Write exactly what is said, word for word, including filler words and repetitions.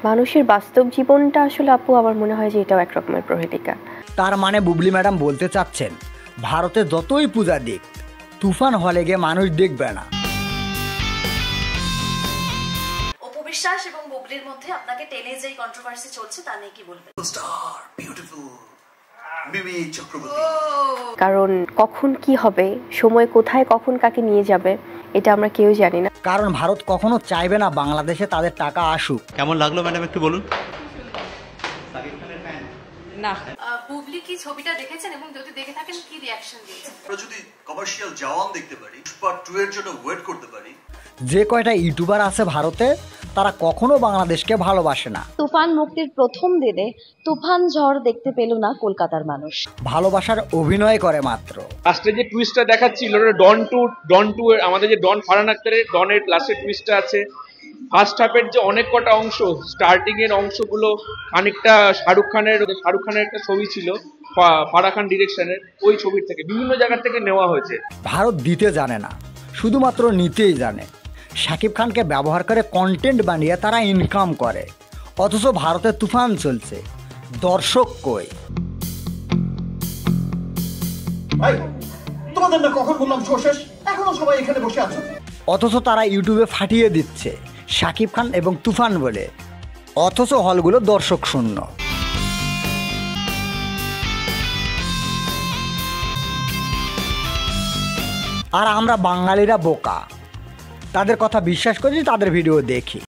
মানুষের বাস্তব জীবনটা আসলে আপু আমার মনে হয় যে এটাও এক রকমের প্রহেলিকা। তার মানে বুবলি ম্যাডাম বলতে চাচ্ছেন ভারতে যতই পূজা দিক তুফান হলে গিয়ে মানুষ দেখবে না। অপু বিশ্বাস এবং বুবলির মধ্যে আপনাকে টেনে যে কন্ট্রোভার্সি চলছে তা নিয়ে কি বলবেন? Star beautiful Mimi Chakraborty. কারণ কখন কি হবে, সময় কোথায় কখন কাকে নিয়ে যাবে এটা আমরা কেউ জানি না। কারণ ভারত কখনো চাইবে না বাংলাদেশে তাদের টাকা আসুক। কেমন লাগলো ম্যাডাম একটু বলুন। না, বুবলি কি ছবিটা দেখেছেন এবং যদি দেখে থাকেন কি রিঅ্যাকশন দিয়েছেন? আমরা যদি কমার্শিয়াল জওয়ান দেখতে পারি, পুষ্পা টু এর জন্য ওয়েট করতে পারি। যে কয়টা ইউটিউবার আছে ভারতে তারা কখনো বাংলাদেশকে ভালোবাসে না। তুফান মুক্তির প্রথম দিনে তুফান ঝড় দেখতে পেল না কলকাতার মানুষ। ভালোবাসার অভিনয় করে মাত্র। লাস্টে যে টুইস্টটা দেখাচ্ছিল ডন টু ডন টু আমাদের যে ডন ফারহান আখতারের ডনের লাস্টের টুইস্টটা আছে, ফার্স্ট হাফের যে অনেক কটা অংশ স্টার্টিং এর অংশগুলো খানিকটা শাহরুখ খানের শাহরুখ খানের একটা ছবি ছিল ফারাহ খান ডিরেকশনের, ওই ছবির থেকে বিভিন্ন জায়গা থেকে নেওয়া হয়েছে। ভারত দিতে জানে না, শুধুমাত্র নিতেই জানে। শাকিব খানকে ব্যবহার করে কন্টেন্ট বানিয়ে তারা ইনকাম করে, অথচ ভারতে তুফান চলছে, দর্শক কই? ভাই তোমাদের না কখন বললাম শো শেষ, এখনো সবাই এখানে বসে আছো। অথচ তারা ইউটিউবে ফাটিয়ে দিচ্ছে শাকিব খান এবং তুফান বলে, অথচ হলগুলো দর্শক শূন্য। আর আমরা বাঙালিরা বোকা, তাদের কথা বিশ্বাস করি, তাদের ভিডিও দেখি।